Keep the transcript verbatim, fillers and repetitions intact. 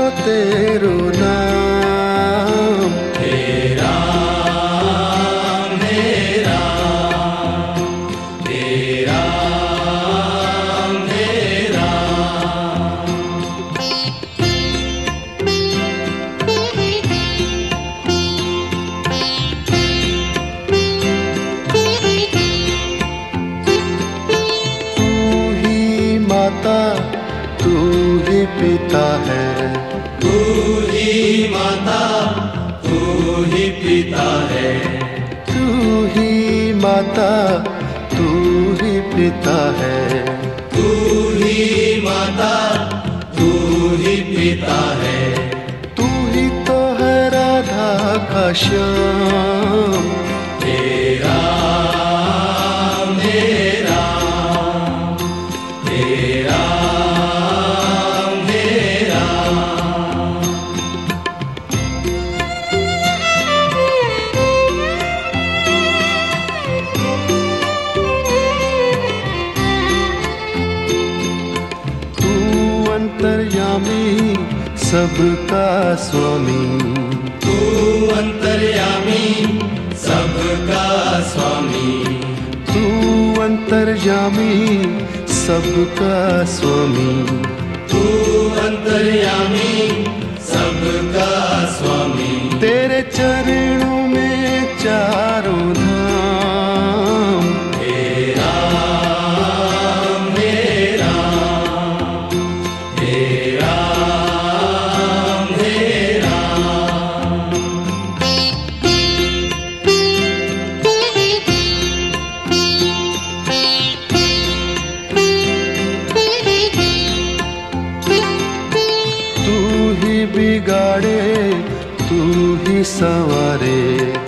तेरो नाम। हे राम हे राम हे राम हे राम। तू ही माता तू ही पिता है, तू ही माता तू ही पिता है, तू ही माता तू ही पिता है, तू ही माता तू ही पिता है। तू ही तो है राधा का श्याम। हे राम हे राम हे राम हे राम। तू अंतर्यामी सबका स्वामी, तू अंतर्यामी सबका स्वामी, तू अंतर्यामी सबका स्वामी। तू अंतर्यामी सबका स्वामी। तेरे चरणों में चारों धाम। हे राम हे राम हे राम हे राम। तू ही बिगाड़े तू ही संवारे,